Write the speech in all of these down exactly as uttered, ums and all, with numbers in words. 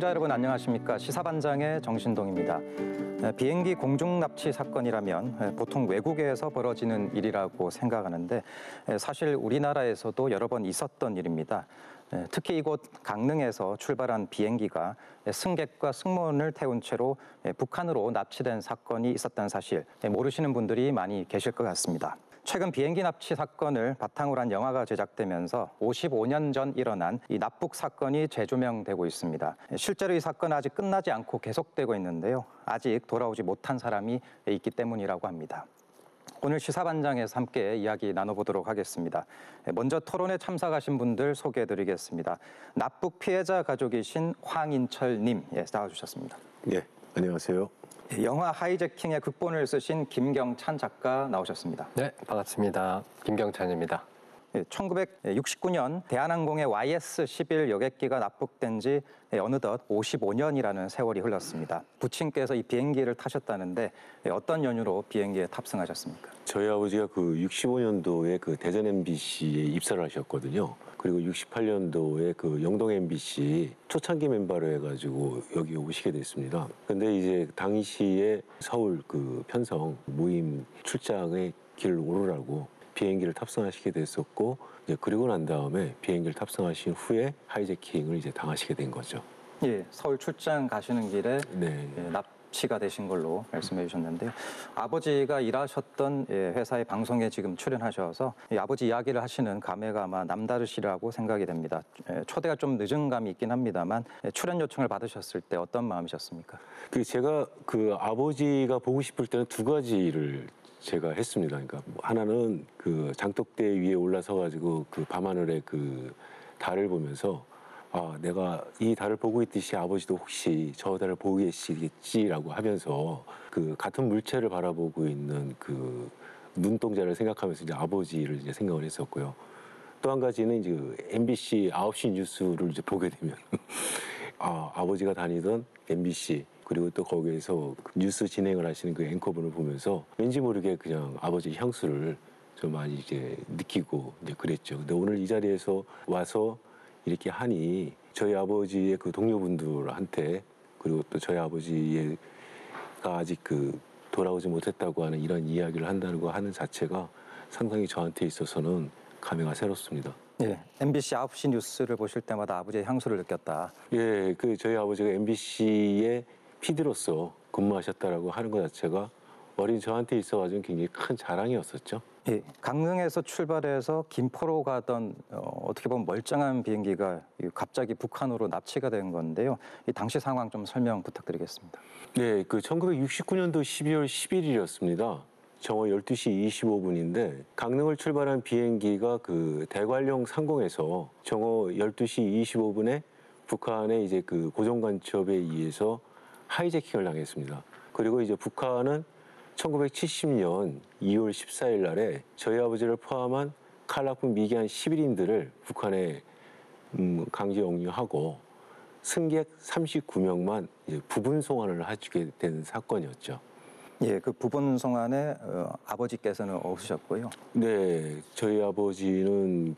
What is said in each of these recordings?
시청자 여러분 안녕하십니까? 시사반장의 정신동입니다. 비행기 공중 납치 사건이라면 보통 외국에서 벌어지는 일이라고 생각하는데 사실 우리나라에서도 여러 번 있었던 일입니다. 특히 이곳 강릉에서 출발한 비행기가 승객과 승무원을 태운 채로 북한으로 납치된 사건이 있었다는 사실 모르시는 분들이 많이 계실 것 같습니다. 최근 비행기 납치 사건을 바탕으로 한 영화가 제작되면서 오십오 년 전 일어난 이 납북 사건이 재조명되고 있습니다. 실제로 이 사건은 아직 끝나지 않고 계속되고 있는데요. 아직 돌아오지 못한 사람이 있기 때문이라고 합니다. 오늘 시사반장에서 함께 이야기 나눠보도록 하겠습니다. 먼저 토론에 참석하신 분들 소개해드리겠습니다. 납북 피해자 가족이신 황인철님 예, 나와주셨습니다. 네, 안녕하세요. 영화 하이제킹의 극본을 쓰신 김경찬 작가 나오셨습니다. 네, 반갑습니다. 김경찬입니다. 천구백육십구 년 대한항공의 와이에스 십일 여객기가 납북된 지 어느덧 오십오 년이라는 세월이 흘렀습니다. 부친께서 이 비행기를 타셨다는데 어떤 연유로 비행기에 탑승하셨습니까? 저희 아버지가 그 육십오 년도에 그 대전 엠비씨에 입사를 하셨거든요. 그리고 육십팔 년도에 그 영동 엠비씨 초창기 멤버로 해가지고 여기 오시게 됐습니다. 근데 이제 당시에 서울 그 편성 모임 출장에 길을 오르라고 비행기를 탑승하시게 됐었고, 이제 그리고 난 다음에 비행기를 탑승하신 후에 하이제킹을 이제 당하시게 된 거죠. 예, 서울 출장 가시는 길에 네. 예, 납치가 되신 걸로 말씀해 주셨는데요. 아버지가 일하셨던 예, 회사의 방송에 지금 출연하셔서 이 아버지 이야기를 하시는 감회가 아마 남다르시라고 생각이 됩니다. 예, 초대가 좀 늦은 감이 있긴 합니다만 예, 출연 요청을 받으셨을 때 어떤 마음이셨습니까? 그 제가 그 아버지가 보고 싶을 때는 두 가지를 제가 했습니다. 그러니까 하나는 그 장독대 위에 올라서 가지고 그 밤하늘의 그 달을 보면서 아, 내가 이 달을 보고 있듯이 아버지도 혹시 저 달을 보고 계시겠지라고 하면서 그 같은 물체를 바라보고 있는 그 눈동자를 생각하면서 이제 아버지를 이제 생각을 했었고요. 또 한 가지는 이제 엠비씨 아홉 시 뉴스를 이제 보게 되면 아, 아버지가 다니던 엠비씨 그리고 또 거기에서 뉴스 진행을 하시는 그 앵커분을 보면서 왠지 모르게 그냥 아버지 향수를 좀 많이 이제 느끼고 이제 그랬죠. 근데 오늘 이 자리에서 와서 이렇게 하니 저희 아버지의 그 동료분들한테 그리고 또 저희 아버지가 아직 그 돌아오지 못했다고 하는 이런 이야기를 한다는 거 하는 자체가 상당히 저한테 있어서는 감회가 새롭습니다. 예, 엠비씨 아홉 시 뉴스를 보실 때마다 아버지의 향수를 느꼈다. 예, 그 저희 아버지가 엠비씨의 피디로서 근무하셨다라고 하는 것 자체가 어린 저한테 있어가지고 굉장히 큰 자랑이었었죠. 예, 강릉에서 출발해서 김포로 가던 어, 어떻게 보면 멀쩡한 비행기가 갑자기 북한으로 납치가 된 건데요. 이 당시 상황 좀 설명 부탁드리겠습니다. 네, 그 천구백육십구 년도 십이월 십일일이었습니다. 정오 열두 시 이십오 분인데 강릉을 출발한 비행기가 그 대관령 상공에서 정오 열두 시 이십오 분에 북한의 이제 그 고정간첩에 의해서 하이제킹을 당했습니다. 그리고 이제 북한은 천구백칠십 년 이월 십사일 날에 저희 아버지를 포함한 칼라군 미기한 시빌인들을 북한에 음, 강제 영유하고 승객 삼십구 명만 이제 부분 송환을 하게 된 사건이었죠. 예, 그 부분 송환에 어, 아버지께서는 없으셨고요. 네, 저희 아버지는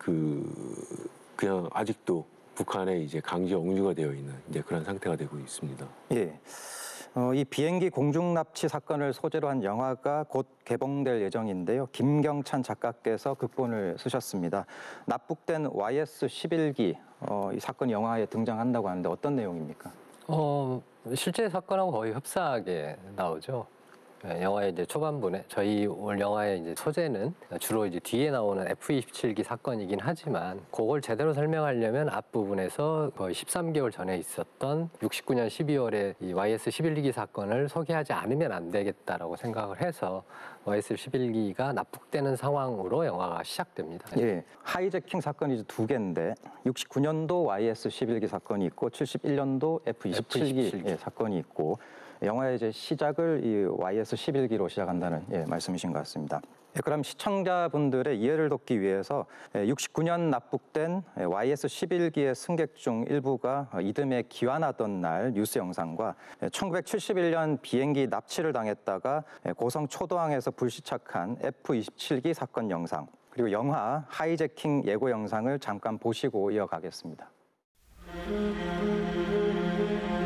그 그냥 아직도 북한에 이제 강제 억류가 되어 있는 이제 그런 상태가 되고 있습니다. 예. 어, 이 비행기 공중 납치 사건을 소재로 한 영화가 곧 개봉될 예정인데요. 김경찬 작가께서 극본을 쓰셨습니다. 납북된 와이에스 십일 기 어, 이 사건이 영화에 등장한다고 하는데 어떤 내용입니까? 어, 실제 사건하고 거의 흡사하게 나오죠. 네, 영화의 이제 초반부에 저희 오늘 영화의 이제 소재는 주로 이제 뒤에 나오는 에프 이십칠 기 사건이긴 하지만 그걸 제대로 설명하려면 앞부분에서 거의 십삼 개월 전에 있었던 육십구 년 십이월에 이 와이에스 십일 기 사건을 소개하지 않으면 안 되겠다라고 생각을 해서 와이에스 십일 기가 납북되는 상황으로 영화가 시작됩니다. 예, 하이제킹 사건이 이제 두 개인데 육십구 년도 와이에스 십일 기 사건이 있고 칠십일 년도 에프 이십칠 기, 에프 이십칠 기. 예, 사건이 있고 영화의 이제 시작을 이 와이에스 십일 기로 시작한다는 예, 말씀이신 것 같습니다. 예, 그럼 시청자분들의 이해를 돕기 위해서 육십구 년 납북된 와이에스 십일 기의 승객 중 일부가 이듬해 귀환하던 날 뉴스 영상과 천구백칠십일 년 비행기 납치를 당했다가 고성 초도항에서 불시착한 에프 이십칠 기 사건 영상 그리고 영화 하이제킹 예고 영상을 잠깐 보시고 이어가겠습니다.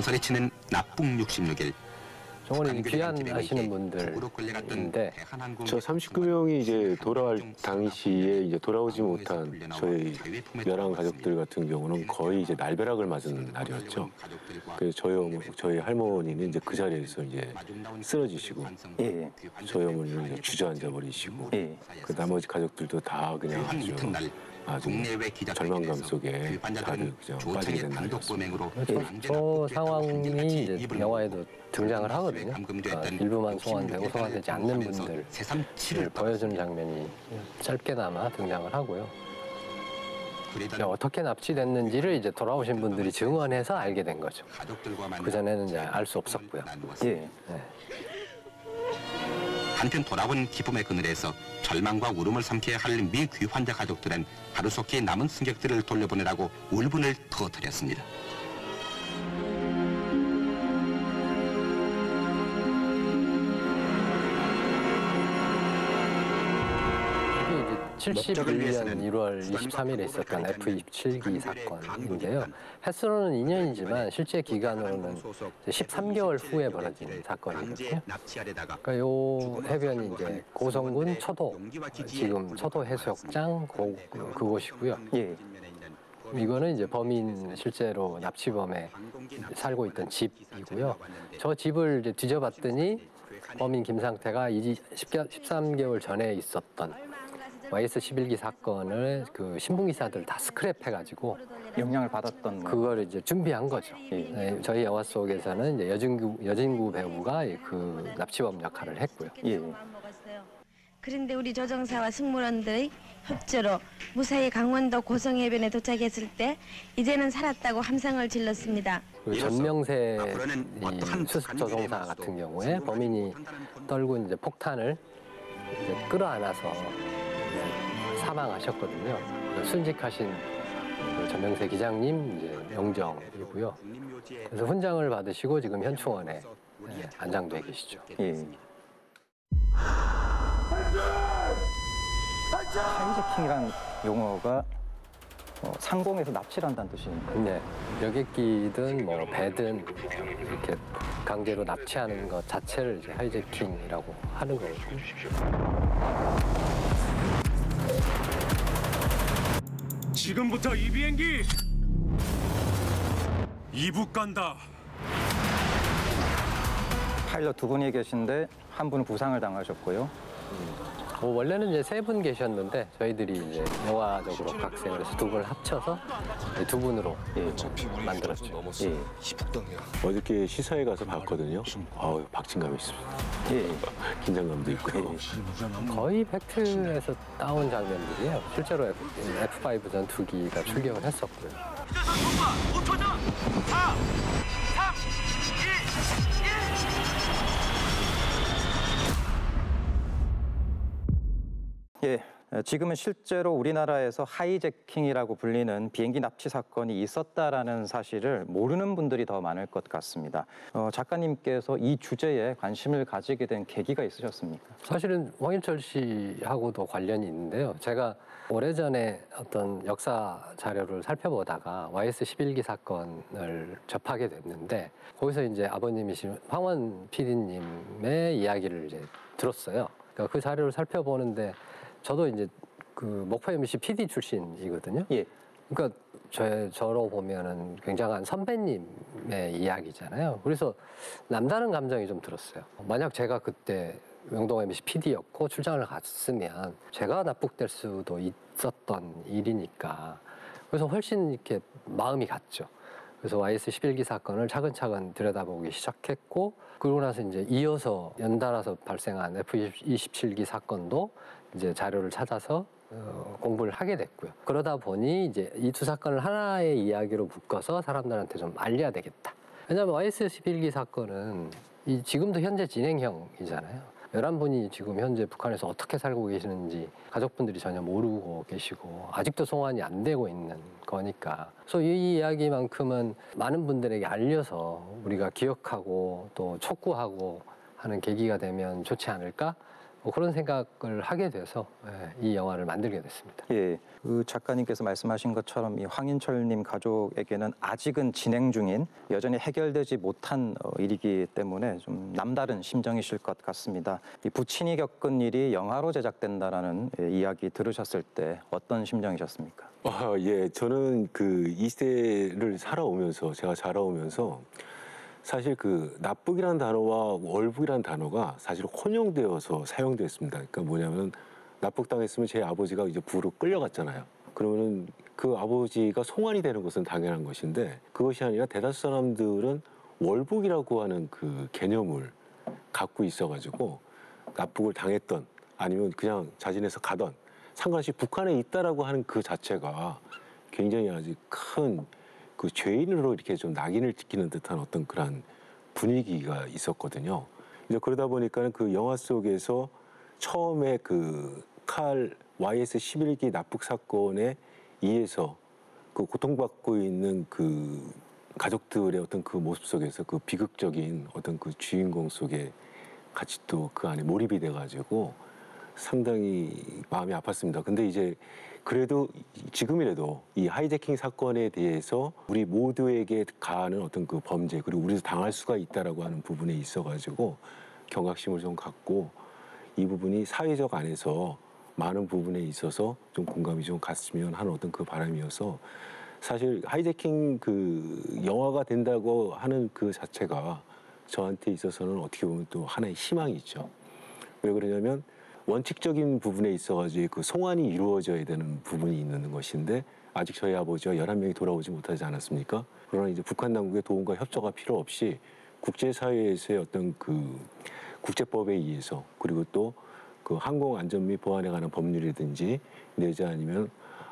소리치는 납북 육십육 일. 정원이 귀환하시는 분들인데 저 삼십구 명이 이제 돌아갈 당시에 이제 돌아오지 못한 저희 멸한 가족들 같은 경우는 거의 이제 날벼락을 맞은 날이었죠. 그래서 저희 어머, 저희 할머니는 이제 그 자리에서 이제 쓰러지시고, 예. 저희 어머니는 이제 주저앉아 버리시고, 예. 그 나머지 가족들도 다 그냥 아주 아주 절망감 속에 다들 그냥 빠지게 된 날이었습니다. 저 상황이 이제 영화에도 등장을 하거든요. 그러니까 일부만 소환되고 소환되지 않는 분들을 보여주는 장면이 짧게나마 등장을 하고요. 어떻게 납치됐는지를 이제 돌아오신 분들이 증언해서 알게 된 거죠. 그 전에는 이제 알 수 없었고요. 예. 네. 한편 돌아온 기쁨의 그늘에서 절망과 울음을 삼켜야 할 미귀환자 가족들은 하루속히 남은 승객들을 돌려보내라고 울분을 터뜨렸습니다. 칠십일 년 일월 이십삼일에 있었던 에프 이십칠 기 사건인데요. 횟수로는 이 년이지만 실제 기간으로는 십삼 개월 후에 벌어진 사건이거든요. 그러니까 요 해변이 이제 고성군 초도, 지금 초도 해수욕장 고, 그, 그곳이고요. 예. 이거는 이제 범인 실제로 납치범에 살고 있던 집이고요. 저 집을 이제 뒤져봤더니 범인 김상태가 십삼 개월 전에 있었던 와이에스 십일 기 사건을 그 신문기사들 다 스크랩해가지고 영향을 받았던 그걸 이제 준비한 거죠. 예. 네, 저희 영화 속에서는 이제 여진구, 여진구 배우가 그 납치범 역할을 했고요. 예. 그런데 우리 조정사와 승무원들의 협조로 무사히 강원도 고성해변에 도착했을 때 이제는 살았다고 함성을 질렀습니다. 그 전명세 이 수습 조종사 같은 경우에 범인이 떨군 이제 폭탄을 이제 끌어안아서 사망하셨거든요. 순직하신 그 전명세 기장님 이제 영정이고요. 그래서 훈장을 받으시고 지금 현충원에 네, 안장돼 계시죠. 예. 하이제킹이란 용어가 어, 상공에서 납치를 한다는 뜻입니다. 네, 여객기든 뭐 배든 이렇게 강제로 납치하는 것 자체를 이제 하이제킹이라고 하는 거예요. 지금부터 이 비행기 이북 간다. 파일럿 두 분이 계신데 한 분은 부상을 당하셨고요. 뭐 원래는 이제 세 분 계셨는데 저희들이 이제 영화적으로 각색을 해서 두 분을 합쳐서 두 분으로 예, 만들었죠. 예. 어저께 시사회 가서 봤거든요. 아우, 박진감이 있습니다. 예. 긴장감도 있고요. 거의 팩트에서 따온 장면들이에요. 실제로 에프 파이브 전투기가 출격을 했었고요. 오 초 전! 사, 삼, 이, 일! 예, 지금은 실제로 우리나라에서 하이제킹이라고 불리는 비행기 납치 사건이 있었다라는 사실을 모르는 분들이 더 많을 것 같습니다. 어, 작가님께서 이 주제에 관심을 가지게 된 계기가 있으셨습니까? 사실은 황일철 씨하고도 관련이 있는데요. 제가 오래전에 어떤 역사 자료를 살펴보다가 와이에스 십일 기 사건을 접하게 됐는데 거기서 이제 아버님이신 황원 피디님의 이야기를 이제 들었어요. 그러니까 그 자료를 살펴보는데 저도 이제 그 목포 엠비씨 피디 출신이거든요. 예. 그러니까 저, 저로 보면은 굉장한 선배님의 이야기잖아요. 그래서 남다른 감정이 좀 들었어요. 만약 제가 그때 명동 엠비씨 피디였고 출장을 갔으면 제가 납북될 수도 있었던 일이니까 그래서 훨씬 이렇게 마음이 갔죠. 그래서 와이에스 십일 기 사건을 차근차근 들여다보기 시작했고 그러고 나서 이제 이어서 연달아서 발생한 에프 이십칠 기 사건도 이제 자료를 찾아서 어, 공부를 하게 됐고요. 그러다 보니 이제 이 두 사건을 하나의 이야기로 묶어서 사람들한테 좀 알려야 되겠다. 왜냐하면 와이에스 십일 기 사건은 이 지금도 현재 진행형이잖아요. 열한 분이 지금 현재 북한에서 어떻게 살고 계시는지 가족분들이 전혀 모르고 계시고 아직도 송환이 안 되고 있는 거니까. 그래서 이 이야기만큼은 많은 분들에게 알려서 우리가 기억하고 또 촉구하고 하는 계기가 되면 좋지 않을까? 뭐 그런 생각을 하게 돼서 예, 이 영화를 만들게 됐습니다. 예, 그 작가님께서 말씀하신 것처럼 이 황인철님 가족에게는 아직은 진행 중인 여전히 해결되지 못한 어, 일이기 때문에 좀 남다른 심정이실 것 같습니다. 이 부친이 겪은 일이 영화로 제작된다라는 예, 이야기 들으셨을 때 어떤 심정이셨습니까? 아, 예, 저는 그 이 세대를 살아오면서 제가 자라오면서 사실 그 납북이라는 단어와 월북이라는 단어가 사실 혼용되어서 사용됐습니다. 그러니까 뭐냐면 납북당했으면 제 아버지가 이제 부로 끌려갔잖아요. 그러면은 그 아버지가 송환이 되는 것은 당연한 것인데 그것이 아니라 대다수 사람들은 월북이라고 하는 그 개념을 갖고 있어가지고 납북을 당했던 아니면 그냥 자진해서 가던 상관없이 북한에 있다라고 하는 그 자체가 굉장히 아주 큰 그 죄인으로 이렇게 좀 낙인을 찍히는 듯한 어떤 그런 분위기가 있었거든요. 이제 그러다 보니까는 그 영화 속에서 처음에 그 칼 와이에스 십일 기 납북 사건에 의해서 그 고통받고 있는 그 가족들의 어떤 그 모습 속에서 그 비극적인 어떤 그 주인공 속에 같이 또 그 안에 몰입이 돼가지고 상당히 마음이 아팠습니다. 근데 이제 그래도 지금이라도 이 하이제킹 사건에 대해서 우리 모두에게 가하는 어떤 그 범죄 그리고 우리도 당할 수가 있다라고 하는 부분에 있어가지고 경각심을 좀 갖고 이 부분이 사회적 안에서 많은 부분에 있어서 좀 공감이 좀 갔으면 하는 어떤 그 바람이어서 사실 하이제킹 그 영화가 된다고 하는 그 자체가 저한테 있어서는 어떻게 보면 또 하나의 희망이 있죠. 왜 그러냐면 원칙적인 부분에 있어가지고 그 송환이 이루어져야 되는 부분이 있는 것인데 아직 저희 아버지와 열한 명이 돌아오지 못하지 않았습니까? 그러나 이제 북한 당국의 도움과 협조가 필요 없이 국제사회에서의 어떤 그 국제법에 의해서 그리고 또 그 항공안전 및 보안에 관한 법률이든지 내지 아니면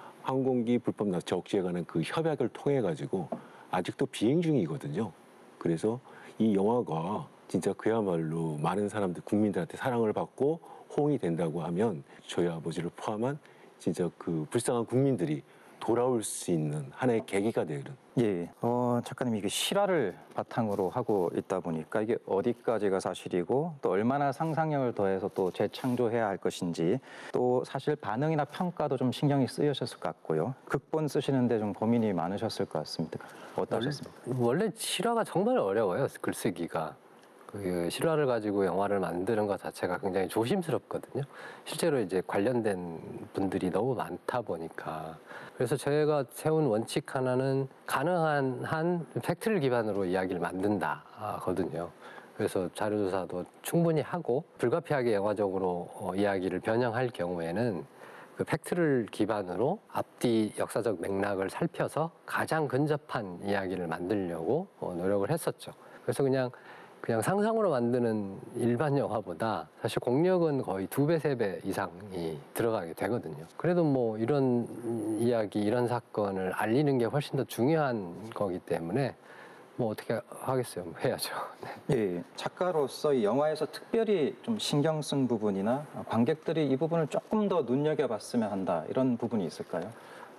항공기 불법 납치 억제에 관한 그 협약을 통해 가지고 아직도 비행 중이거든요. 그래서 이 영화가 진짜 그야말로 많은 사람들 국민들한테 사랑을 받고 호응이 된다고 하면 저희 아버지를 포함한 진짜 그 불쌍한 국민들이 돌아올 수 있는 하나의 계기가 되는. 예, 어, 작가님 이게 실화를 바탕으로 하고 있다 보니까 이게 어디까지가 사실이고 또 얼마나 상상력을 더해서 또 재창조해야 할 것인지 또 사실 반응이나 평가도 좀 신경이 쓰이셨을 것 같고요. 극본 쓰시는데 좀 고민이 많으셨을 것 같습니다. 어떠셨습니까? 원래 실화가 정말 어려워요. 글쓰기가. 그 실화를 가지고 영화를 만드는 것 자체가 굉장히 조심스럽거든요. 실제로 이제 관련된 분들이 너무 많다 보니까. 그래서 제가 세운 원칙 하나는 가능한 한 팩트를 기반으로 이야기를 만든다거든요. 그래서 자료조사도 충분히 하고 불가피하게 영화적으로 어, 이야기를 변형할 경우에는 그 팩트를 기반으로 앞뒤 역사적 맥락을 살펴서 가장 근접한 이야기를 만들려고 어, 노력을 했었죠. 그래서 그냥 그냥 상상으로 만드는 일반 영화보다 사실 공력은 거의 두 배, 세 배 이상이 들어가게 되거든요. 그래도 뭐 이런 이야기, 이런 사건을 알리는 게 훨씬 더 중요한 거기 때문에 뭐 어떻게 하겠어요? 뭐 해야죠. 네. 예, 작가로서 이 영화에서 특별히 좀 신경 쓴 부분이나 관객들이 이 부분을 조금 더 눈여겨봤으면 한다 이런 부분이 있을까요?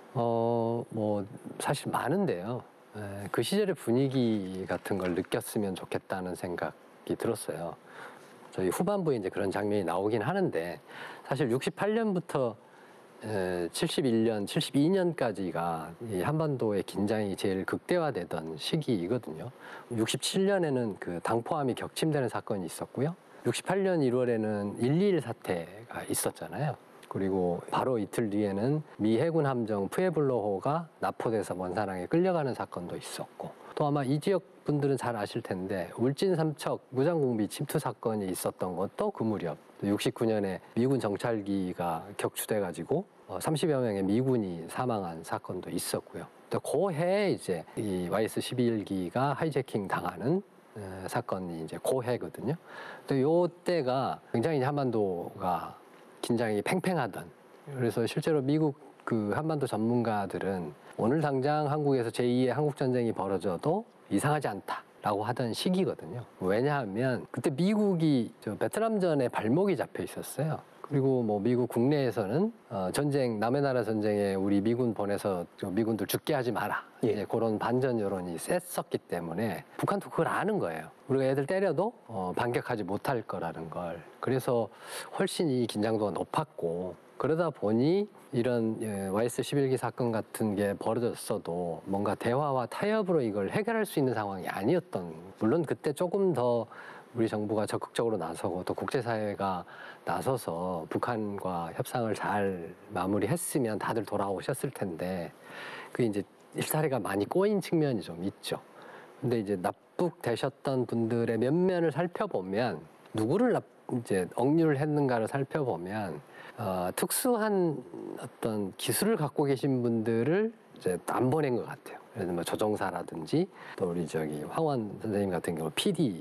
어, 뭐 사실 많은데요. 에, 그 시절의 분위기 같은 걸 느꼈으면 좋겠다는 생각이 들었어요. 저희 후반부에 이제 그런 장면이 나오긴 하는데 사실 육십팔 년부터 에, 칠십일 년, 칠십이 년까지가 이 한반도의 긴장이 제일 극대화되던 시기이거든요. 육십칠 년에는 그 당포함이 격침되는 사건이 있었고요. 육십팔 년 일월에는 일이일 사태가 있었잖아요. 그리고 바로 이틀 뒤에는 미 해군 함정 푸에블로호가 납포돼서 먼사랑에 끌려가는 사건도 있었고 또 아마 이 지역 분들은 잘 아실 텐데 울진 삼척 무장공비 침투 사건이 있었던 것도 그 무렵 육십구 년에 미군 정찰기가 격추돼가지고 삼십여 명의 미군이 사망한 사건도 있었고요. 또 그 해에 이제 이 와이에스 십일 기가 하이제킹 당하는 사건이 이제 그 해거든요. 또 요때가 굉장히 한반도가 긴장이 팽팽하던 그래서 실제로 미국 그 한반도 전문가들은 오늘 당장 한국에서 제이의 한국전쟁이 벌어져도 이상하지 않다라고 하던 시기거든요. 왜냐하면 그때 미국이 저 베트남전에 발목이 잡혀 있었어요. 그리고 뭐 미국 국내에서는 어, 전쟁 남의 나라 전쟁에 우리 미군 보내서 저 미군들 죽게 하지 마라. 예. 이제 그런 반전 여론이 셌었기 때문에 북한도 그걸 아는 거예요. 우리가 애들 때려도 어, 반격하지 못할 거라는 걸. 그래서 훨씬 이 긴장도가 높았고 그러다 보니 이런 예, 와이에스 십일 기 사건 같은 게 벌어졌어도 뭔가 대화와 타협으로 이걸 해결할 수 있는 상황이 아니었던. 물론 그때 조금 더 우리 정부가 적극적으로 나서고 또 국제사회가 나서서 북한과 협상을 잘 마무리했으면 다들 돌아오셨을 텐데 그 이제 일사리가 많이 꼬인 측면이 좀 있죠. 근데 이제 납북되셨던 분들의 면면을 살펴보면 누구를 납, 이제 억류를 했는가를 살펴보면 어, 특수한 어떤 기술을 갖고 계신 분들을 이제 안 보낸 것 같아요. 예를 들면 조종사라든지 또 우리 저기 황원 선생님 같은 경우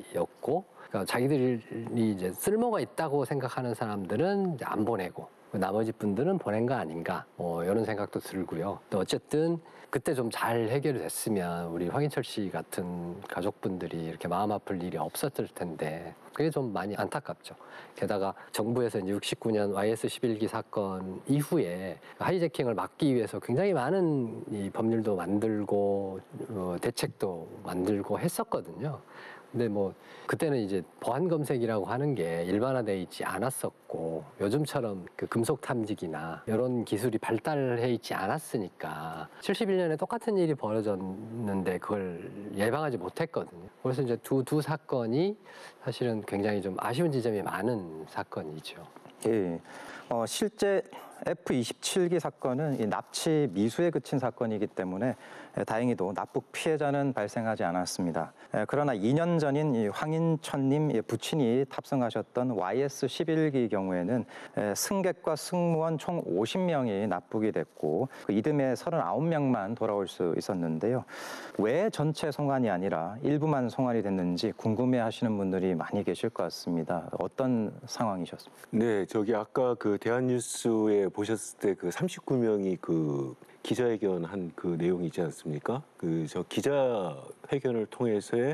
피디였고. 그러니까 자기들이 이제 쓸모가 있다고 생각하는 사람들은 이제 안 보내고 나머지 분들은 보낸 거 아닌가 뭐 이런 생각도 들고요. 또 어쨌든 그때 좀 잘 해결이 됐으면 우리 황인철 씨 같은 가족분들이 이렇게 마음 아플 일이 없었을 텐데 그게 좀 많이 안타깝죠. 게다가 정부에서 이제 육십구 년 와이에스 십일 기 사건 이후에 하이제킹을 막기 위해서 굉장히 많은 이 법률도 만들고 어, 대책도 만들고 했었거든요. 근데 뭐 그때는 이제 보안 검색이라고 하는 게 일반화돼 있지 않았었고 요즘처럼 그 금속 탐지기나 이런 기술이 발달해 있지 않았으니까 칠십일 년에 똑같은 일이 벌어졌는데 그걸 예방하지 못했거든요. 그래서 이제 두 두 사건이 사실은 굉장히 좀 아쉬운 지점이 많은 사건이죠. 예. 어, 실제 에프 이십칠 기 사건은 이 납치 미수에 그친 사건이기 때문에 에, 다행히도 납북 피해자는 발생하지 않았습니다. 에, 그러나 이 년 전인 이 황인천님 이 부친이 탑승하셨던 와이에스 십일 기 경우에는 에, 승객과 승무원 총 오십 명이 납북이 됐고 그 이듬해 서른아홉 명만 돌아올 수 있었는데요. 왜 전체 송환이 아니라 일부만 송환이 됐는지 궁금해하시는 분들이 많이 계실 것 같습니다. 어떤 상황이셨습니까? 네, 저기 아까 그 대한뉴스에 보셨을 때 그 삼십구 명이 그 기자회견한 그 내용이 있지 않습니까? 그 저 기자회견을 통해서의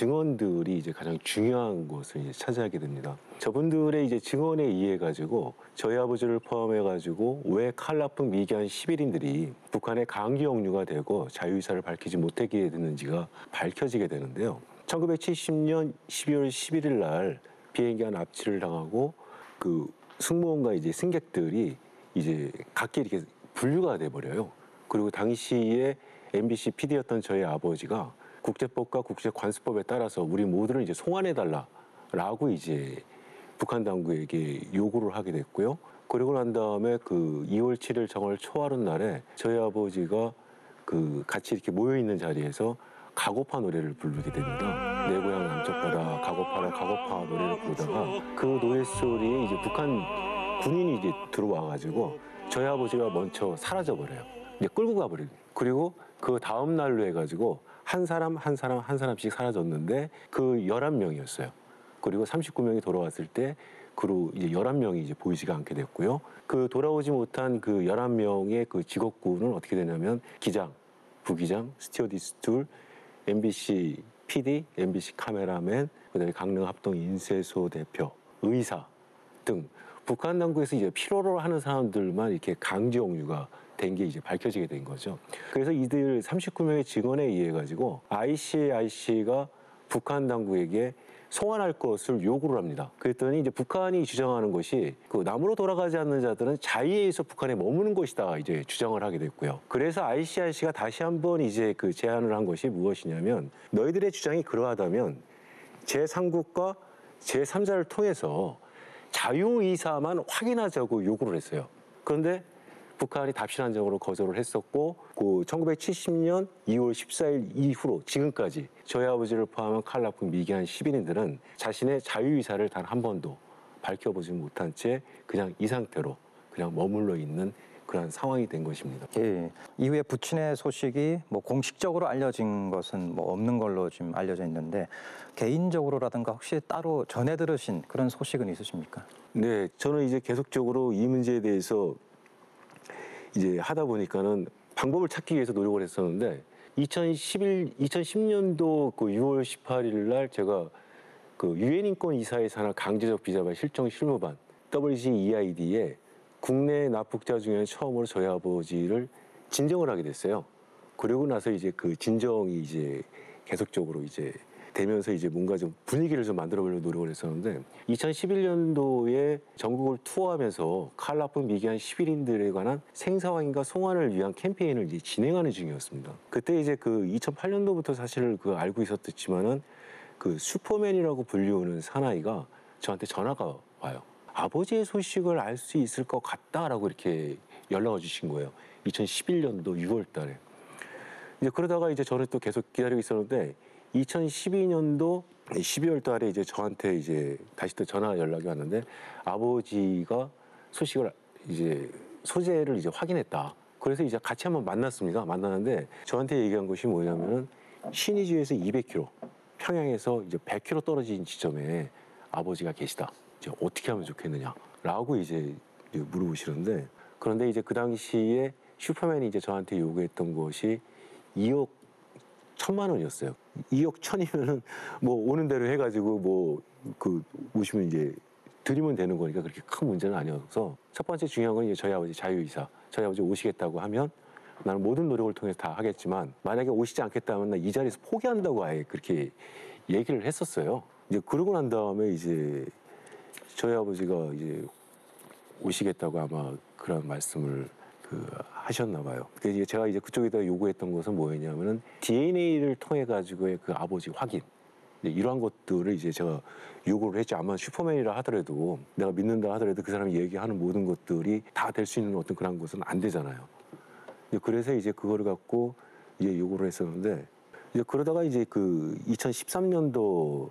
증언들이 이제 가장 중요한 것을 이제 차지하게 됩니다. 저분들의 이제 증언에 의해 가지고 저희 아버지를 포함해 가지고 왜 칼라풍 미개한 시빌인들이 북한의 강제 억류가 되고 자유의사를 밝히지 못하게 됐는지가 밝혀지게 되는데요. 천구백칠십 년 십이월 십일일 날 비행기가 납치를 당하고 그 승무원과 이제 승객들이 이제 각기 이렇게 분류가 돼 버려요. 그리고 당시에 엠비씨 피디였던 저희 아버지가 국제법과 국제관습법에 따라서 우리 모두를 이제 송환해 달라라고 이제 북한 당국에게 요구를 하게 됐고요. 그리고 난 다음에 그 이월 칠일 정월 초하룻 날에 저희 아버지가 그 같이 이렇게 모여 있는 자리에서 가고파 노래를 부르게 됩니다. 내 고향 남쪽 바다 가고파라 가고파 노래를 부르다가 그 노래 소리에 이제 북한 군인이 이제 들어와가지고 저희 아버지가 먼저 사라져 버려요. 이제 끌고 가버려요. 그리고 그 다음 날로 해가지고 한 사람 한 사람 한 사람씩 사라졌는데 그 열한 명이었어요. 그리고 삼십구 명이 돌아왔을 때 그로 이제 열한 명이 이제 보이지가 않게 됐고요. 그 돌아오지 못한 그 열한 명의 그 직업군은 어떻게 되냐면 기장, 부기장, 스튜어디스 둘, 엠비씨 피디, 엠비씨 카메라맨, 그다음에 강릉 합동 인쇄소 대표, 의사 등 북한 당국에서 이제 필요로 하는 사람들만 이렇게 강제 억류가 된 게 이제 밝혀지게 된 거죠. 그래서 이들 삼십구 명의 증언에 의해 가지고 아이씨아이씨가 북한 당국에게 송환할 것을 요구를 합니다. 그랬더니 이제 북한이 주장하는 것이 그 남으로 돌아가지 않는 자들은 자의에 의해서 북한에 머무는 것이다 이제 주장을 하게 됐고요. 그래서 아이씨아이씨가 다시 한번 이제 그 제안을 한 것이 무엇이냐면 너희들의 주장이 그러하다면 제삼국과 제삼자를 통해서 자유의사만 확인하자고 요구를 했어요. 그런데 북한이 답신한적으로 거절을 했었고 그 천구백칠십 년 이월 십사일 이후로 지금까지 저희 아버지를 포함한 칼라풍 미개한 시민들은 자신의 자유의사를 단 한 번도 밝혀보지 못한 채 그냥 이 상태로 그냥 머물러 있는 그런 상황이 된 것입니다. 예. 이후에 부친의 소식이 뭐 공식적으로 알려진 것은 뭐 없는 걸로 지금 알려져 있는데 개인적으로라든가 혹시 따로 전해 들으신 그런 소식은 있으십니까? 네, 저는 이제 계속적으로 이 문제에 대해서 이제 하다 보니까는 방법을 찾기 위해서 노력을 했었는데 이천십일, 이천십 년도 그 유월 십팔일 날 제가 그 유엔 인권 이사회 산하 강제적 비자발 실정 실무반 더블유지이아이디에 국내 납북자 중에 처음으로 저희 아버지를 진정을 하게 됐어요. 그러고 나서 이제 그 진정이 이제 계속적으로 이제 되면서 이제 뭔가 좀 분위기를 좀 만들어 보려고 노력을 했었는데 이천십일 년도에 전국을 투어하면서 칼 나쁜 미개한 시민들에 관한 생사황인과 송환을 위한 캠페인을 이제 진행하는 중이었습니다. 그때 이제 그 이천팔 년도부터 사실 그 알고 있었지만은 그 슈퍼맨이라고 불리우는 사나이가 저한테 전화가 와요. 아버지의 소식을 알 수 있을 것 같다라고 이렇게 연락을 주신 거예요. 이천십일 년도 유월 달에. 이제 그러다가 이제 저는 또 계속 기다리고 있었는데 이천십이 년도 십이월 달에 이제 저한테 이제 다시 또 전화 연락이 왔는데 아버지가 소식을 이제 소재를 이제 확인했다. 그래서 이제 같이 한번 만났습니다. 만났는데 저한테 얘기한 것이 뭐냐면은 신의주에서 이백 킬로미터, 평양에서 이제 백 킬로미터 떨어진 지점에 아버지가 계시다. 이제 어떻게 하면 좋겠느냐라고 이제 물어보시는데 그런데 이제 그 당시에 슈퍼맨이 이제 저한테 요구했던 것이 이억 천만 원이었어요. 이억 천이면은 뭐 오는 대로 해가지고 뭐 그 오시면 이제 드리면 되는 거니까 그렇게 큰 문제는 아니어서 첫 번째 중요한 건 이제 저희 아버지 자유이사. 저희 아버지 오시겠다고 하면 나는 모든 노력을 통해서 다 하겠지만 만약에 오시지 않겠다면 나 이 자리에서 포기한다고 아예 그렇게 얘기를 했었어요. 이제 그러고 난 다음에 이제 저희 아버지가 이제 오시겠다고 아마 그런 말씀을 그 하셨나 봐요. 그래서 이제 제가 이제 그쪽에다 요구했던 것은 뭐였냐면은 디엔에이를 통해 가지고의 그 아버지 확인. 이러한 것들을 이제 제가 요구를 했죠. 아마 슈퍼맨이라 하더라도 내가 믿는다 하더라도 그 사람이 얘기하는 모든 것들이 다 될 수 있는 어떤 그런 것은 안 되잖아요. 그래서 이제 그거를 갖고 이제 요구를 했었는데 이제 그러다가 이제 그 이천십삼 년도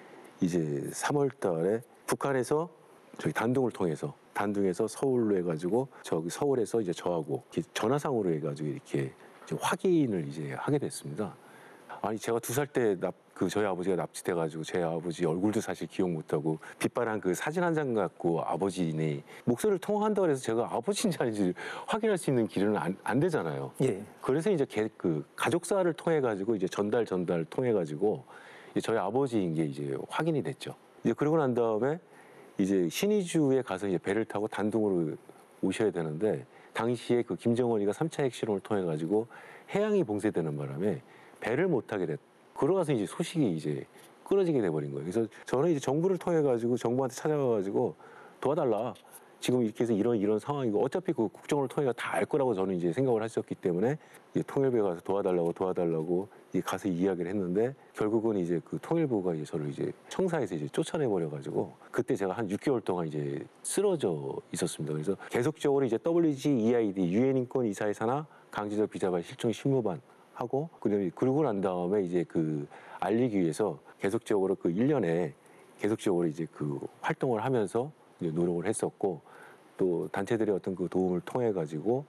이제 삼월 달에 북한에서 저희 단둥을 통해서 단둥에서 서울로 해가지고 저기 서울에서 이제 저하고 전화상으로 해가지고 이렇게 이제 확인을 이제 하게 됐습니다. 아니 제가 두 살 때 납 그 저희 아버지가 납치돼가지고 제 아버지 얼굴도 사실 기억 못하고 빛바란 그 사진 한 장 갖고 아버지네 목소리를 통화한다고 해서 제가 아버지인지 아닌지 확인할 수 있는 길은 안, 안 되잖아요. 예. 그래서 이제 개, 그 가족사를 통해 가지고 이제 전달 전달 통해 가지고 저희 아버지인 게 이제 확인이 됐죠. 이제 그러고 난 다음에 이제 신의주에 가서 이제 배를 타고 단둥으로 오셔야 되는데 당시에 그 김정은이가 삼 차 핵실험을 통해 가지고 해양이 봉쇄되는 바람에 배를 못 타게 됐. 그러고서 이제 소식이 이제 끊어지게 돼버린 거예요. 그래서 저는 이제 정부를 통해 가지고 정부한테 찾아가가지고 도와달라. 지금 이렇게 해서 이런 이런 상황이고 어차피 그 국정을 통해서 다 알 거라고 저는 이제 생각을 하셨기 때문에 이제 통일부에 가서 도와달라고 도와달라고 이제 가서 이야기를 했는데 결국은 이제 그 통일부가 이제 저를 이제 청사에서 이제 쫓아내 버려 가지고 그때 제가 한 육 개월 동안 이제 쓰러져 있었습니다. 그래서 계속적으로 이제 더블유지이아이디 유엔 인권 이사회 산하 강제적 비자발 실종 실무반 하고 그다음에 그러고 난 다음에 이제 그 알리기 위해서 계속적으로 그 일 년에 계속적으로 이제 그 활동을 하면서 이제 노력을 했었고 또 단체들의 어떤 그 도움을 통해 가지고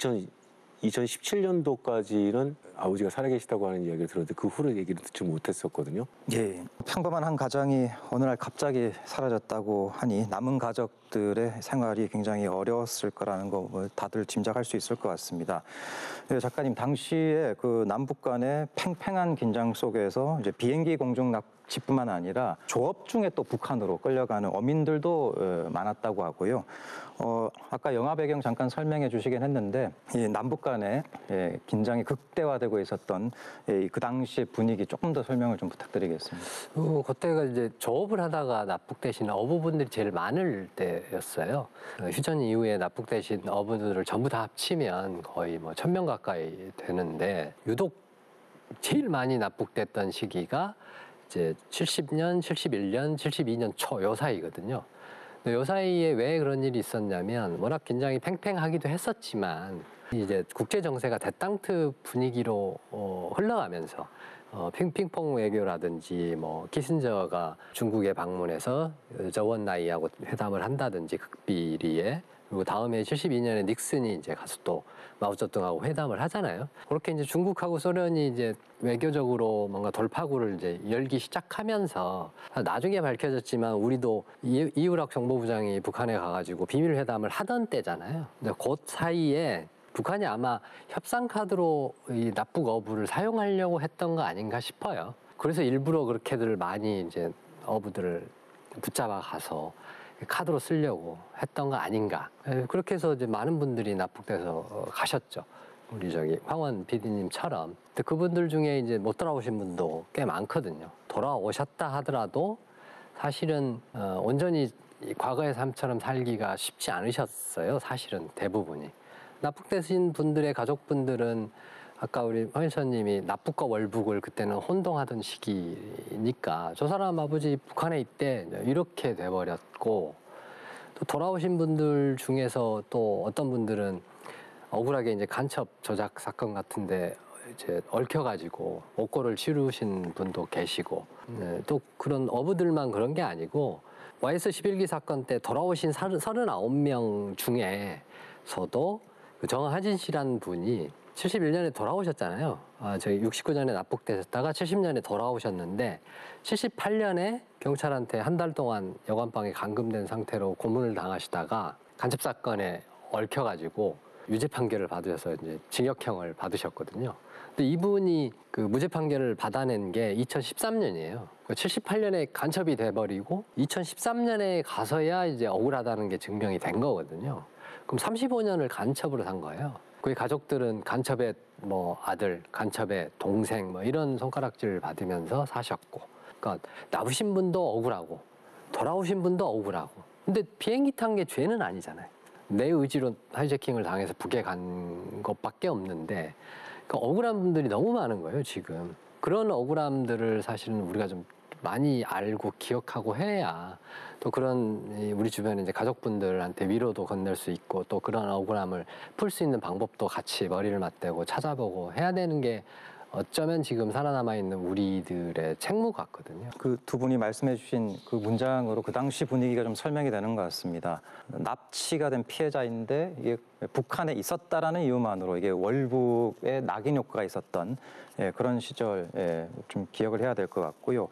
이천십칠 년도까지는 아버지가 살아계시다고 하는 이야기를 들었는데 그 후로 얘기를 듣지 못했었거든요. 예, 평범한 한 가정이 어느 날 갑자기 사라졌다고 하니 남은 가족들의 생활이 굉장히 어려웠을 거라는 거 뭐 다들 짐작할 수 있을 것 같습니다. 네, 작가님 당시에 그 남북 간의 팽팽한 긴장 속에서 이제 비행기 공중 납치뿐만 아니라 조업 중에 또 북한으로 끌려가는 어민들도 어, 많았다고 하고요. 어, 아까 영화 배경 잠깐 설명해 주시긴 했는데 이 남북 간의 예, 긴장이 극대화되고 있었던 예, 그 당시 분위기 조금 더 설명을 좀 부탁드리겠습니다. 어, 그때가 이제 조업을 하다가 납북되신 어부분들이 제일 많을 때였어요. 어, 휴전 이후에 납북되신 어부들을 전부 다 합치면 거의 뭐 천 명 가까이 되는데 유독 제일 많이 납북됐던 시기가 이제 칠십 년, 칠십일 년, 칠십이 년 초 요 사이거든요. 요 사이에 왜 그런 일이 있었냐면 워낙 긴장이 팽팽하기도 했었지만 이제 국제 정세가 대땅트 분위기로 어, 흘러가면서 어, 핑퐁 외교라든지 뭐 키신저가 중국에 방문해서 저원나이하고 회담을 한다든지 극비리에 그리고 다음에 칠십이 년에 닉슨이 이제 가서 또 마오쩌둥하고 회담을 하잖아요. 그렇게 이제 중국하고 소련이 이제 외교적으로 뭔가 돌파구를 이제 열기 시작하면서 나중에 밝혀졌지만 우리도 이, 이우락 정보부장이 북한에 가가지고 비밀 회담을 하던 때잖아요. 근데 그 사이에 북한이 아마 협상 카드로 이 납북 어부를 사용하려고 했던 거 아닌가 싶어요. 그래서 일부러 그렇게들 많이 이제 어부들을 붙잡아 가서 카드로 쓰려고 했던 거 아닌가. 예, 그렇게 해서 이제 많은 분들이 납북돼서 어, 가셨죠. 우리 저기 황원 피디님처럼. 근데 그분들 중에 이제 못 돌아오신 분도 꽤 많거든요. 돌아오셨다 하더라도 사실은 어, 온전히 이 과거의 삶처럼 살기가 쉽지 않으셨어요. 사실은 대부분이. 납북되신 분들의 가족분들은 아까 우리 황 일선님이 납북과 월북을 그때는 혼동하던 시기니까 저 사람 아버지 북한에 있대 이렇게 돼버렸고, 또 돌아오신 분들 중에서 또 어떤 분들은 억울하게 이제 간첩 조작 사건 같은데 이제 얽혀가지고 옥고를 치르신 분도 계시고, 네, 또 그런 어부들만 그런 게 아니고 와이에스 십일 기 사건 때 돌아오신 서른아홉 명 중에서도 그 정하진 씨란 분이 칠십일 년에 돌아오셨잖아요. 아, 저희 육십구 년에 납북되셨다가 칠십 년에 돌아오셨는데 칠십팔 년에 경찰한테 한 달 동안 여관방에 감금된 상태로 고문을 당하시다가 간첩 사건에 얽혀가지고 유죄 판결을 받으셔서 이제 징역형을 받으셨거든요. 근데 이분이 그 무죄 판결을 받아낸 게 이천십삼 년이에요. 칠십팔 년에 간첩이 돼버리고 이천십삼 년에 가서야 이제 억울하다는 게 증명이 된 거거든요. 그럼 삼십오 년을 간첩으로 산 거예요. 그의 가족들은 간첩의 뭐 아들, 간첩의 동생 뭐 이런 손가락질을 받으면서 사셨고, 그러니까 나오신 분도 억울하고 돌아오신 분도 억울하고. 근데 비행기 탄 게 죄는 아니잖아요. 내 의지로 하이제킹을 당해서 북에 간 것밖에 없는데, 그러니까 억울한 분들이 너무 많은 거예요, 지금. 그런 억울함들을 사실은 우리가 좀 많이 알고 기억하고 해야 또 그런 우리 주변에 이제 가족분들한테 위로도 건넬 수 있고 또 그런 억울함을 풀 수 있는 방법도 같이 머리를 맞대고 찾아보고 해야 되는 게 어쩌면 지금 살아남아 있는 우리들의 책무 같거든요. 그 두 분이 말씀해 주신 그 문장으로 그 당시 분위기가 좀 설명이 되는 것 같습니다. 납치가 된 피해자인데 이게 북한에 있었다라는 이유만으로 이게 월북에 낙인 효과가 있었던, 예, 그런 시절, 예, 좀 기억을 해야 될 것 같고요.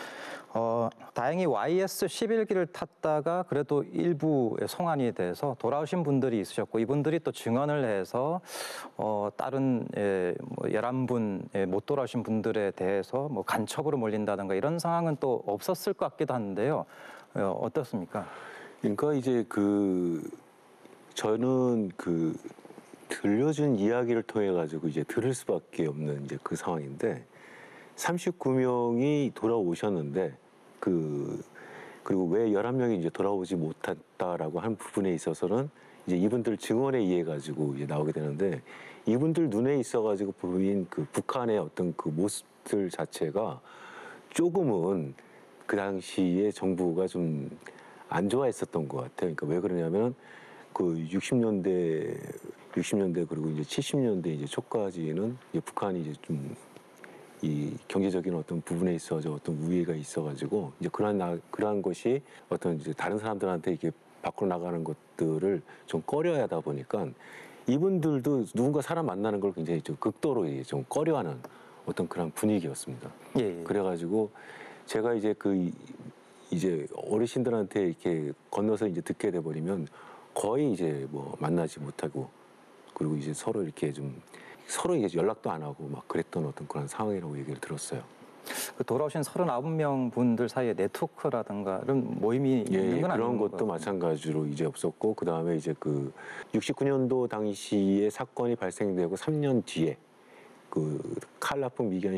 어, 다행히 와이에스 십일 기를 탔다가 그래도 일부 송환이 돼서 돌아오신 분들이 있으셨고, 이분들이 또 증언을 해서 어, 다른 예, 뭐 열한 분 예, 못 돌아오신 분들에 대해서 뭐 간첩으로 몰린다든가 이런 상황은 또 없었을 것 같기도 한데요. 어, 어떻습니까? 그러니까 이제 그 저는 그 들려준 이야기를 통해 가지고 이제 들을 수밖에 없는 이제 그 상황인데, 삼십구 명이 돌아오셨는데 그 그리고 왜 열한 명이 이제 돌아오지 못했다라고 한 부분에 있어서는 이제 이분들 증언에 의해 가지고 이제 나오게 되는데, 이분들 눈에 있어 가지고 보인 그 북한의 어떤 그 모습들 자체가 조금은 그 당시에 정부가 좀 안 좋아했었던 것 같아요. 그러니까 왜 그러냐면 그 육십 년대 육십 년대 그리고 이제 칠십 년대 이제 초까지는 이제 북한이 이제 좀 이 경제적인 어떤 부분에 있어서 어떤 우위가 있어가지고 이제 그러한 나, 그러한 것이 어떤 이제 다른 사람들한테 이렇게 밖으로 나가는 것들을 좀 꺼려야 하다 보니까 이분들도 누군가 사람 만나는 걸 굉장히 좀 극도로 좀 꺼려하는 어떤 그런 분위기였습니다. 예, 예. 그래가지고 제가 이제 그 이제 어르신들한테 이렇게 건너서 이제 듣게 돼 버리면 거의 이제 뭐 만나지 못하고, 그리고 이제 서로 이렇게 좀 서로 이제 연락도 안 하고 막 그랬던 어떤 그런 상황이라고 얘기를 들었어요. 그 돌아오신 서른아홉 명 분들 사이에 네트워크라든가 이런 모임이 예, 있는 건 그런 아닌 것도 것 같아요. 마찬가지로 이제 없었고, 그 다음에 이제 그 육십구 년도 당시에 사건이 발생되고 삼 년 뒤에 그 칼라풍 미견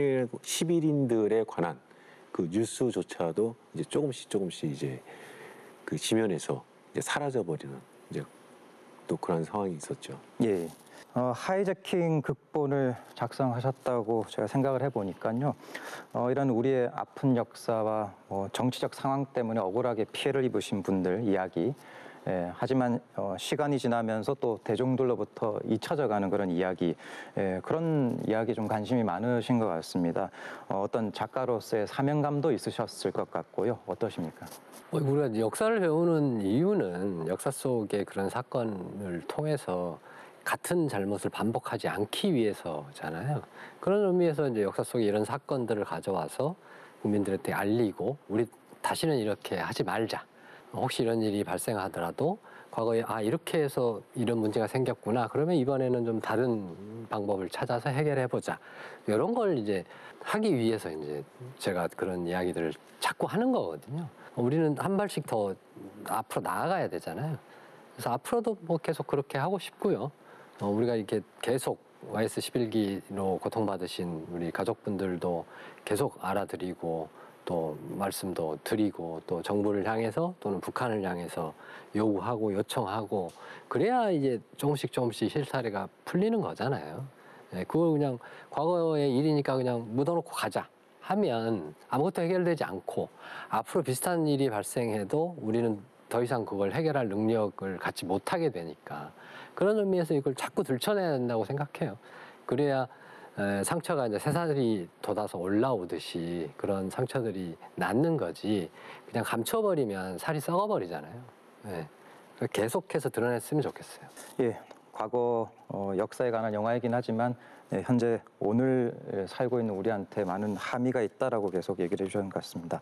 십일 인들에 관한 그 뉴스조차도 이제 조금씩 조금씩 이제 그 지면에서 이제 사라져버리는 이제 또 그런 상황이 있었죠. 예. 어, 하이제킹 극본을 작성하셨다고 제가 생각을 해보니까요. 어, 이런 우리의 아픈 역사와 뭐 정치적 상황 때문에 억울하게 피해를 입으신 분들 이야기, 예, 하지만 어, 시간이 지나면서 또 대중들로부터 잊혀져가는 그런 이야기, 예, 그런 이야기 좀 관심이 많으신 것 같습니다. 어, 어떤 작가로서의 사명감도 있으셨을 것 같고요. 어떠십니까? 우리가 이제 역사를 배우는 이유는 역사 속의 그런 사건을 통해서 같은 잘못을 반복하지 않기 위해서잖아요. 그런 의미에서 이제 역사 속에 이런 사건들을 가져와서 국민들한테 알리고, 우리 다시는 이렇게 하지 말자. 혹시 이런 일이 발생하더라도 과거에 아 이렇게 해서 이런 문제가 생겼구나. 그러면 이번에는 좀 다른 방법을 찾아서 해결해 보자. 이런 걸 이제 하기 위해서 이제 제가 그런 이야기들을 자꾸 하는 거거든요. 우리는 한 발씩 더 앞으로 나아가야 되잖아요. 그래서 앞으로도 뭐 계속 그렇게 하고 싶고요. 어, 우리가 이렇게 계속 와이에스 십일 기로 고통받으신 우리 가족분들도 계속 알아드리고 또 말씀도 드리고 또 정부를 향해서 또는 북한을 향해서 요구하고 요청하고 그래야 이제 조금씩 조금씩 실타래가 풀리는 거잖아요. 네, 그걸 그냥 과거의 일이니까 그냥 묻어놓고 가자 하면 아무것도 해결되지 않고 앞으로 비슷한 일이 발생해도 우리는 더 이상 그걸 해결할 능력을 갖지 못하게 되니까 그런 의미에서 이걸 자꾸 들춰내야 된다고 생각해요. 그래야 에, 상처가 이제 새살이 돋아서 올라오듯이 그런 상처들이 낫는 거지 그냥 감춰버리면 살이 썩어버리잖아요. 네. 계속해서 드러냈으면 좋겠어요. 예, 과거 어, 역사에 관한 영화이긴 하지만 예, 현재 오늘 살고 있는 우리한테 많은 함의가 있다라고 계속 얘기를 해주신 것 같습니다.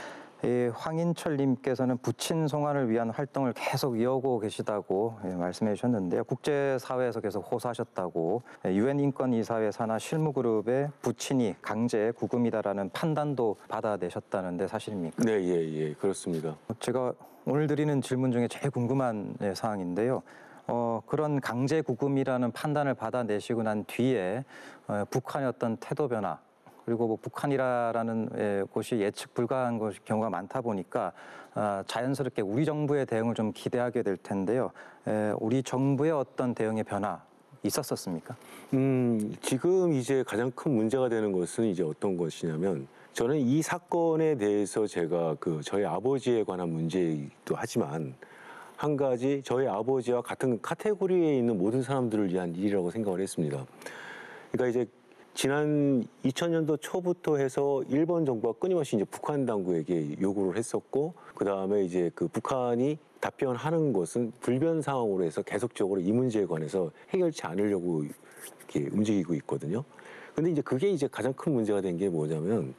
예, 황인철님께서는 부친 송환을 위한 활동을 계속 이어오고 계시다고 예, 말씀해 주셨는데요. 국제사회에서 계속 호소하셨다고 유엔 인권이사회 산하 실무그룹의 부친이 강제 구금이다라는 판단도 받아내셨다는데 사실입니까? 네, 예, 예, 그렇습니다. 제가 오늘 드리는 질문 중에 제일 궁금한 예, 사항인데요. 어, 그런 강제 구금이라는 판단을 받아내시고 난 뒤에 어, 북한의 어떤 태도 변화 그리고 뭐 북한이라는 예, 곳이 예측 불가한 것, 경우가 많다 보니까 아, 자연스럽게 우리 정부의 대응을 좀 기대하게 될 텐데요. 에, 우리 정부의 어떤 대응의 변화 있었었습니까? 음, 지금 이제 가장 큰 문제가 되는 것은 이제 어떤 것이냐면 저는 이 사건에 대해서 제가 그 저희 아버지에 관한 문제이기도 하지만 한 가지 저희 아버지와 같은 카테고리에 있는 모든 사람들을 위한 일이라고 생각을 했습니다. 그러니까 이제 지난 이천 년도 초부터 해서 일본 정부가 끊임없이 이제 북한 당국에게 요구를 했었고, 그 다음에 이제 그 북한이 답변하는 것은 불변 상황으로 해서 계속적으로 이 문제에 관해서 해결치 않으려고 이렇게 움직이고 있거든요. 근데 이제 그게 이제 가장 큰 문제가 된 게 뭐냐면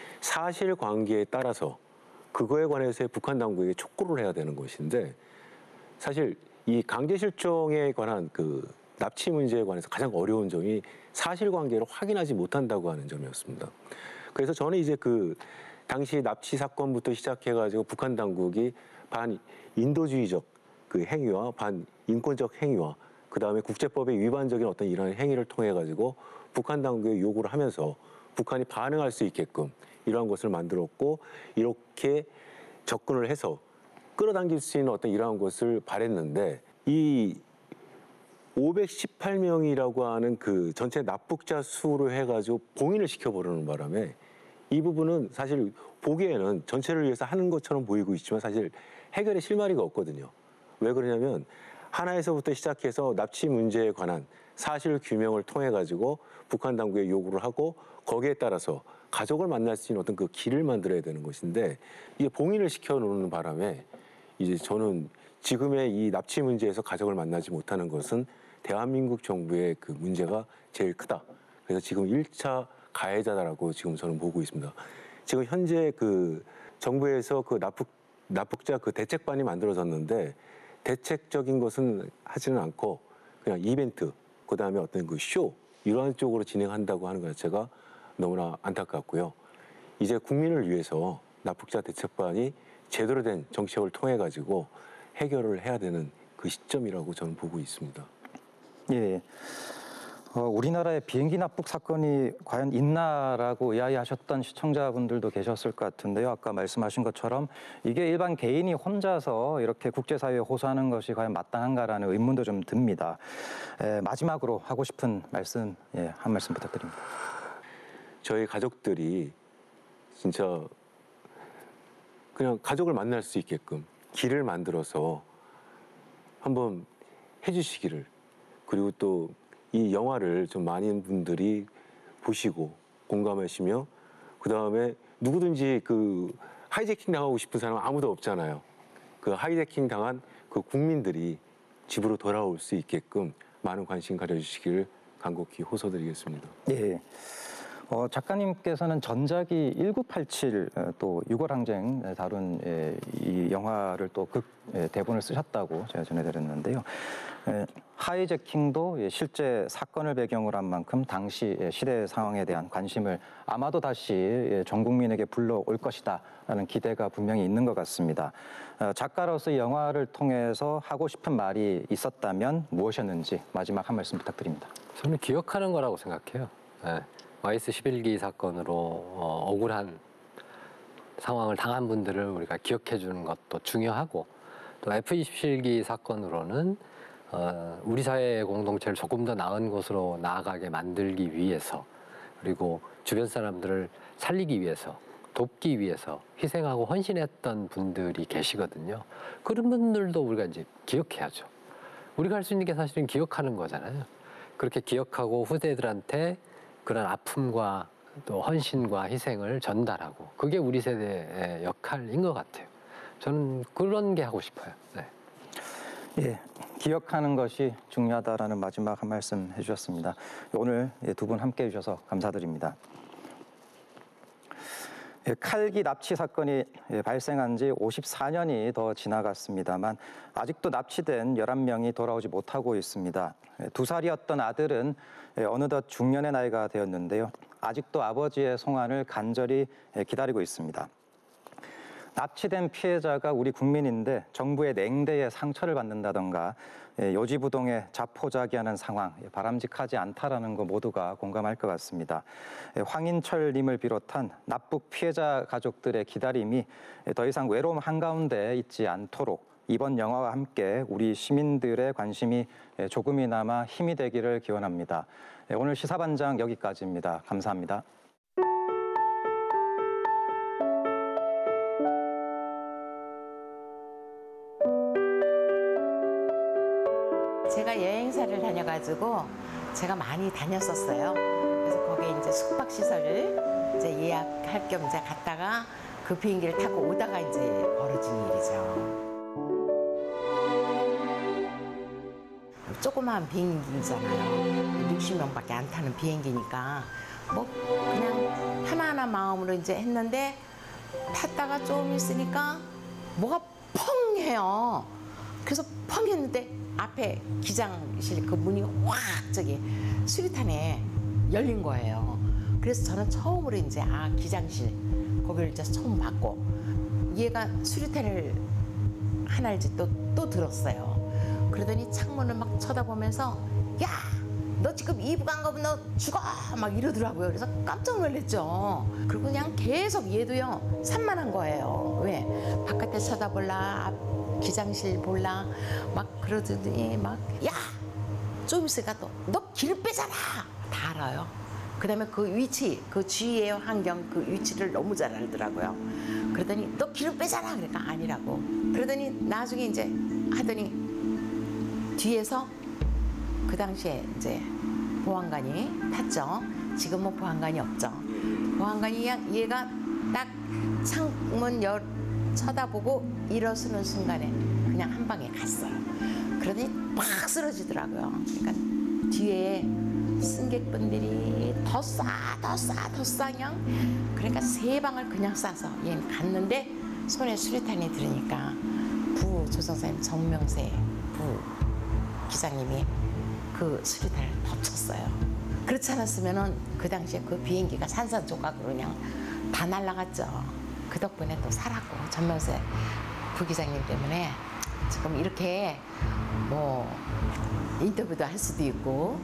사실관계에 따라서 그거에 관해서 북한 당국에게 촉구를 해야 되는 것인데, 사실 이 강제 실종에 관한 그 납치 문제에 관해서 가장 어려운 점이 사실관계를 확인하지 못한다고 하는 점이었습니다. 그래서 저는 이제 그 당시 납치 사건부터 시작해가지고 북한 당국이 반 인도주의적 그 행위와 반 인권적 행위와 그 다음에 국제법에 위반적인 어떤 이런 행위를 통해 가지고 북한 당국에 요구를 하면서 북한이 반응할 수 있게끔 이러한 것을 만들었고, 이렇게 접근을 해서 끌어당길 수 있는 어떤 이러한 것을 바랬는데, 이 오백십팔 명이라고 하는 그 전체 납북자 수로 해가지고 봉인을 시켜버리는 바람에 이 부분은 사실 보기에는 전체를 위해서 하는 것처럼 보이고 있지만 사실 해결의 실마리가 없거든요. 왜 그러냐면 하나에서부터 시작해서 납치 문제에 관한 사실 규명을 통해 가지고 북한 당국에 요구를 하고 거기에 따라서 가족을 만날 수 있는 어떤 그 길을 만들어야 되는 것인데, 이게 봉인을 시켜놓는 바람에 이제 저는 지금의 이 납치 문제에서 가족을 만나지 못하는 것은 대한민국 정부의 그 문제가 제일 크다. 그래서 지금 일 차 가해자다라고 지금 저는 보고 있습니다. 지금 현재 그 정부에서 그 납북, 납북자 그 대책반이 만들어졌는데 대책적인 것은 하지는 않고 그냥 이벤트, 그 다음에 어떤 그 쇼, 이러한 쪽으로 진행한다고 하는 것 자체가 너무나 안타깝고요. 이제 국민을 위해서 납북자 대책반이 제대로 된 정책을 통해 가지고 해결을 해야 되는 그 시점이라고 저는 보고 있습니다. 예. 어, 우리나라에 비행기 납북 사건이 과연 있나라고 의아해하셨던 시청자분들도 계셨을 것 같은데요. 아까 말씀하신 것처럼 이게 일반 개인이 혼자서 이렇게 국제사회에 호소하는 것이 과연 마땅한가라는 의문도 좀 듭니다. 에, 마지막으로 하고 싶은 말씀, 예, 한 말씀 부탁드립니다. 저희 가족들이 진짜 그냥 가족을 만날 수 있게끔 길을 만들어서 한번 해주시기를, 그리고 또 이 영화를 좀 많은 분들이 보시고 공감하시며, 그 다음에 누구든지 그 하이제킹 당하고 싶은 사람은 아무도 없잖아요. 그 하이제킹 당한 그 국민들이 집으로 돌아올 수 있게끔 많은 관심 가져주시기를 간곡히 호소드리겠습니다. 예. 어, 작가님께서는 전작이 천구백팔십칠 또 유월 항쟁 다룬 예, 이 영화를 또 극 예, 대본을 쓰셨다고 제가 전해드렸는데요. 예, 하이제킹도 예, 실제 사건을 배경으로 한 만큼 당시 예, 시대 상황에 대한 관심을 아마도 다시 예, 전 국민에게 불러올 것이다라는 기대가 분명히 있는 것 같습니다. 어, 작가로서 이 영화를 통해서 하고 싶은 말이 있었다면 무엇이었는지 마지막 한 말씀 부탁드립니다. 저는 기억하는 거라고 생각해요. 예. 와이에스 십일 기 사건으로 어, 억울한 상황을 당한 분들을 우리가 기억해 주는 것도 중요하고, 또 에프 이십칠 기 사건으로는 어, 우리 사회의 공동체를 조금 더 나은 곳으로 나아가게 만들기 위해서, 그리고 주변 사람들을 살리기 위해서, 돕기 위해서 희생하고 헌신했던 분들이 계시거든요. 그런 분들도 우리가 이제 기억해야죠. 우리가 할 수 있는 게 사실은 기억하는 거잖아요. 그렇게 기억하고 후대들한테 그런 아픔과 또 헌신과 희생을 전달하고, 그게 우리 세대의 역할인 것 같아요. 저는 그런 게 하고 싶어요. 네. 예, 기억하는 것이 중요하다라는 마지막 한 말씀 해주셨습니다. 오늘 두 분 함께 해주셔서 감사드립니다. 예, 칼기 납치 사건이 발생한 지 오십사 년이 더 지나갔습니다만 아직도 납치된 열한 명이 돌아오지 못하고 있습니다. 두 살이었던 아들은 어느덧 중년의 나이가 되었는데요. 아직도 아버지의 송환을 간절히 기다리고 있습니다. 납치된 피해자가 우리 국민인데 정부의 냉대에 상처를 받는다던가 요지부동의 자포자기하는 상황, 바람직하지 않다라는 거 모두가 공감할 것 같습니다. 황인철 님을 비롯한 납북 피해자 가족들의 기다림이 더 이상 외로움 한가운데 있지 않도록 이번 영화와 함께 우리 시민들의 관심이 조금이나마 힘이 되기를 기원합니다. 오늘 시사반장 여기까지입니다. 감사합니다. 제가 여행사를 다녀가지고 제가 많이 다녔었어요. 그래서 거기에 이제 숙박시설을 이제 예약할 겸 이제 갔다가 그 비행기를 타고 오다가 이제 벌어진 일이죠. 조그마한 비행기잖아요. 육십 명밖에 안 타는 비행기니까 뭐 그냥 편안한 마음으로 이제 했는데 탔다가 좀 있으니까 뭐가 펑 해요. 그래서 펑 했는데 앞에 기장실 그 문이 확 저기 수리탄에 열린 거예요. 그래서 저는 처음으로 이제 아 기장실 거기를 이제 처음 봤고, 얘가 수리탄을 하나를 이제 또, 또 들었어요. 그러더니 창문을 막 쳐다보면서 야, 너 지금 이북 안 가면 너 죽어 막 이러더라고요. 그래서 깜짝 놀랐죠. 그리고 그냥 계속 얘도요 산만한 거예요. 왜? 바깥에 쳐다볼라, 앞 기장실 볼라 막 그러더니 막 야, 좀 있으니까 또 너 길 빼잖아. 다 알아요. 그다음에 그 위치, 그 주위의 환경, 그 위치를 너무 잘 알더라고요. 그러더니 너 길 빼잖아. 그러니까 아니라고. 그러더니 나중에 이제 하더니 뒤에서 그 당시에 이제 보안관이 탔죠. 지금은 보안관이 없죠. 보안관이 얘가 딱 창문 열 쳐다보고 일어서는 순간에 그냥 한 방에 갔어요. 그러더니 막 쓰러지더라고요. 그러니까 뒤에 승객분들이 더 쏴, 더 쏴, 더 쏴 그냥. 그러니까 세 방을 그냥 쏴서 얘는 갔는데 손에 수류탄이 들으니까 부 조정사님 정명세 부 기장님이 그 수류탄을 덮쳤어요. 그렇지 않았으면은 그 당시에 그 비행기가 산산조각으로 그냥 다 날아갔죠. 그 덕분에 또 살았고, 전명세 부기장님 때문에 지금 이렇게 뭐 인터뷰도 할 수도 있고.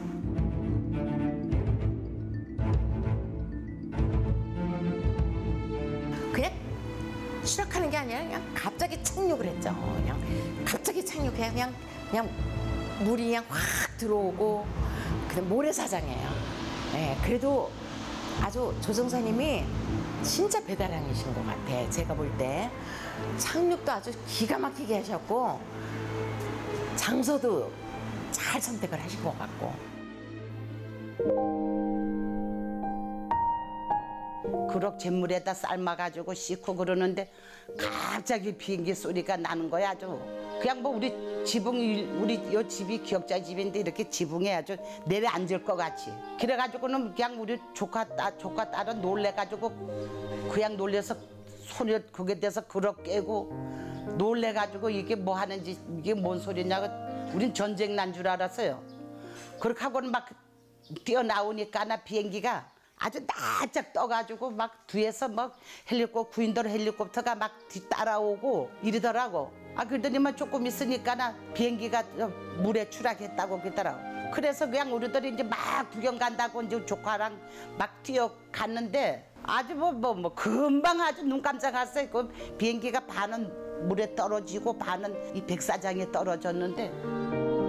그냥 추락하는 게 아니라 그냥 갑자기 착륙을 했죠. 그냥 갑자기 착륙해 그냥 그냥 물이 그냥 확 들어오고, 그냥 모래사장이에요. 네, 그래도 아주 조정사님이 진짜 배달량이신 것 같아. 제가 볼 때 착륙도 아주 기가 막히게 하셨고 장소도 잘 선택을 하신 것 같고. 그럭 잿물에다 삶아가지고 씻고 그러는데 갑자기 비행기 소리가 나는 거야. 아주 그냥 뭐 우리 지붕 우리 요 집이 기억자 집인데 이렇게 지붕에 아주 내려앉을 것 같이. 그래가지고는 그냥 우리 조카 딸 조카 딸은 놀래가지고 그냥 놀래서 손에 그게 돼서 그럭 깨고 놀래가지고 이게 뭐 하는지 이게 뭔 소리냐고 우린 전쟁 난 줄 알았어요. 그렇게 하고는 막 뛰어나오니까 나 비행기가 아주 낯짝 떠가지고 막 뒤에서 막 헬리콥터 구인도로 헬리콥터가 막 뒤따라오고 이러더라고. 아 그러더니만 조금 있으니까 나 비행기가 물에 추락했다고 그러더라고. 그래서 그냥 우리들이 이제 막 구경 간다고 이제 조카랑 막 뛰어갔는데 아주 뭐 뭐 뭐 금방 아주 눈 깜짝했어요. 그 비행기가 반은 물에 떨어지고 반은 이 백사장에 떨어졌는데.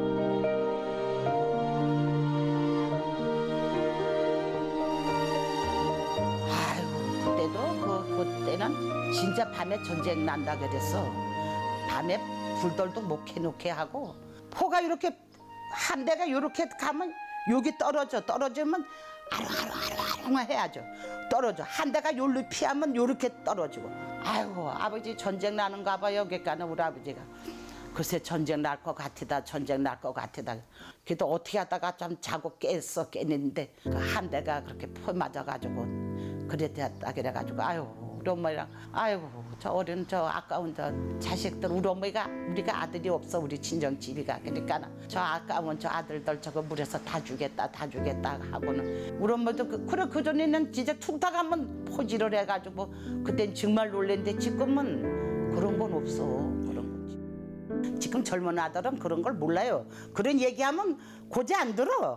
그때는 진짜 밤에 전쟁 난다 그랬어. 밤에 불돌도 못 켜놓게 하고 포가 이렇게 한 대가 이렇게 가면 여기 떨어져 떨어지면 아롱아롱아롱 해야죠. 떨어져 한 대가 요리 피하면 요렇게 떨어지고. 아이고 아버지 전쟁 나는가 봐요. 여기까지 우리 아버지가 글쎄 전쟁 날 것 같으다 전쟁 날 것 같으다. 그래도 어떻게 하다가 좀 자고 깼어 깼는데 그 한 대가 그렇게 포 맞아가지고 그랬다 그래가지고 아유 우리 엄마랑 아이고 저 어린 저 아까운 저 자식들 우리 어머니가 우리가 아들이 없어 우리 친정 집이가 그러니까 저 아까운 저 아들들 저거 물에서 다 주겠다 다 주겠다 하고는 우리 엄마도 그, 그래 그전에는 진짜 툭탁하면 포지를 해가지고 그땐 정말 놀랬는데 지금은 그런 건 없어 그런 거. 지금 젊은 아들은 그런 걸 몰라요. 그런 얘기하면 고지 안 들어.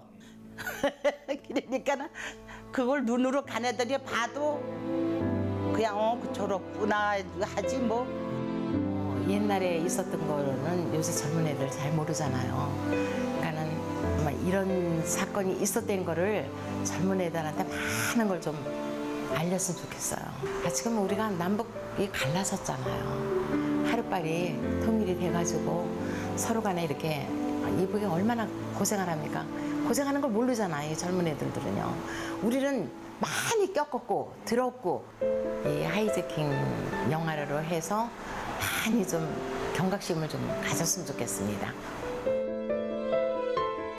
그러니까 그걸 눈으로 간 애들이 봐도 그냥 어 저렇구나 하지 뭐. 어, 옛날에 있었던 거는 요새 젊은 애들 잘 모르잖아요. 그러니까는 정말 이런 사건이 있었던 거를 젊은 애들한테 많은 걸 좀 알렸으면 좋겠어요. 아, 지금 우리가 남북이 갈라섰잖아요. 하루빨리 통일이 돼가지고 서로 간에 이렇게 이북이 얼마나 고생을 합니까? 고생하는 걸 모르잖아요, 이 젊은 애들들은요. 우리는 많이 겪었고 들었고 이 하이제킹 영화로 해서 많이 좀 경각심을 좀 가졌으면 좋겠습니다.